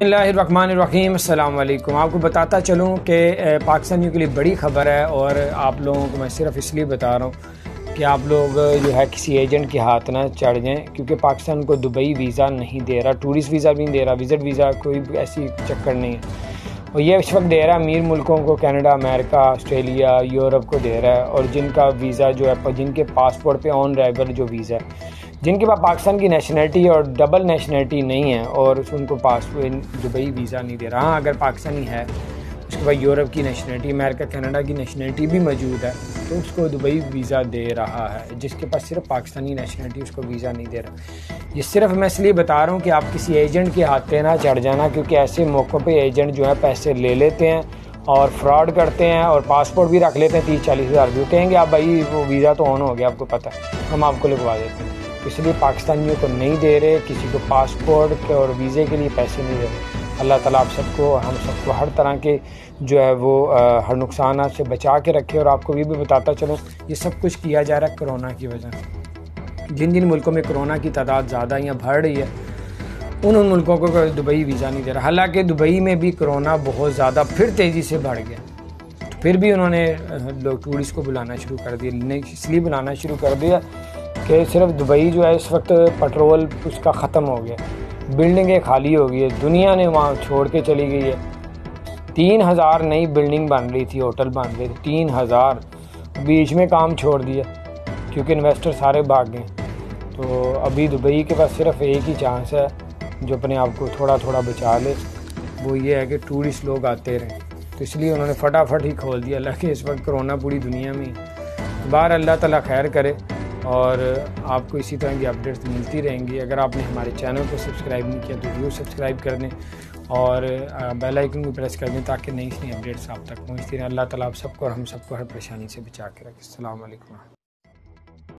बिस्मिल्लाहिर्रहमानिर्रहीम, अस्सलाम वालेकुम। आपको बताता चलूँ कि पाकिस्तानियों के लिए बड़ी ख़बर है और आप लोगों को मैं सिर्फ इसलिए बता रहा हूँ कि आप लोग जो है किसी एजेंट के हाथ ना चढ़ जाएं, क्योंकि पाकिस्तान को दुबई वीज़ा नहीं दे रहा, टूरिस्ट वीज़ा भी नहीं दे रहा, विज़िट वीज़ा कोई ऐसी चक्कर नहीं है। और ये इस वक्त दे रहा है अमीर मुल्कों को, कनाडा, अमेरिका, ऑस्ट्रेलिया, यूरोप को दे रहा है। और जिनका वीज़ा जो है, जिनके पासपोर्ट पे ऑन अराइवल जो वीज़ा है, जिनके पास पाकिस्तान की नेशनलिटी और डबल नेशनलिटी नहीं है और उनको पासपोर्ट दुबई वीज़ा नहीं दे रहा। हाँ, अगर पाकिस्तानी है, उसके बाद यूरोप की नेशनलिटी, अमेरिका, कनाडा की नेशनलिटी भी मौजूद है, तो उसको दुबई वीज़ा दे रहा है। जिसके पास सिर्फ पाकिस्तानी नेशनलिटी, उसको वीज़ा नहीं दे रहा। ये सिर्फ मैं इसलिए बता रहा हूँ कि आप किसी एजेंट के हाथ पे ना चढ़ जाना, क्योंकि ऐसे मौक़ों पे एजेंट जो है पैसे ले लेते हैं और फ्रॉड करते हैं और पासपोर्ट भी रख लेते हैं 30-40 हज़ार भी। कहेंगे आप भाई वो वीज़ा तो ऑन हो गया, आपको पता है, हम आपको लिखवा देते हैं। इसलिए पाकिस्तानियों को नहीं दे रहे, किसी को पासपोर्ट और वीज़े के लिए पैसे नहीं दे रहे। अल्लाह ताला आप सबको, हम सबको हर तरह के जो है वो हर नुकसान से बचा के रखे। और आपको ये भी बताता चलो, ये सब कुछ किया जा रहा है कोरोना की वजह से। जिन जिन मुल्कों में कोरोना की तादाद ज़्यादा या बढ़ रही है, उन मुल्कों को दुबई वीज़ा नहीं दे रहा। हालांकि दुबई में भी कोरोना बहुत ज़्यादा फिर तेज़ी से बढ़ गया, तो फिर भी उन्होंने लोग टूरिस्ट को बुलाना शुरू कर दिया। इसलिए बुलाना शुरू कर दिया कि सिर्फ दुबई जो है इस वक्त पेट्रोल उसका ख़त्म हो गया, बिल्डिंगें खाली हो गई है, दुनिया ने वहाँ छोड़ के चली गई है। 3000 नई बिल्डिंग बन रही थी, होटल बन रहे थे, 3000 बीच में काम छोड़ दिया क्योंकि इन्वेस्टर सारे भाग गए। तो अभी दुबई के पास सिर्फ एक ही चांस है जो अपने आप को थोड़ा थोड़ा बचा ले, वो ये है कि टूरिस्ट लोग आते रहें। तो इसलिए उन्होंने फटाफट ही खोल दिया। हालांकि इस वक्त कोरोना पूरी दुनिया में है। बाहर अल्लाह ताला खैर करे और आपको इसी तरह की अपडेट्स मिलती रहेंगी। अगर आपने हमारे चैनल को सब्सक्राइब नहीं किया तो ज़रूर सब्सक्राइब कर दें और बेल आइकन को प्रेस कर दें ताकि नई अपडेट्स आप तक पहुँचती रहें। अल्लाह ताला आप सबको और हम सबको हर परेशानी से बचा के रखें। अस्सलाम वालेकुम।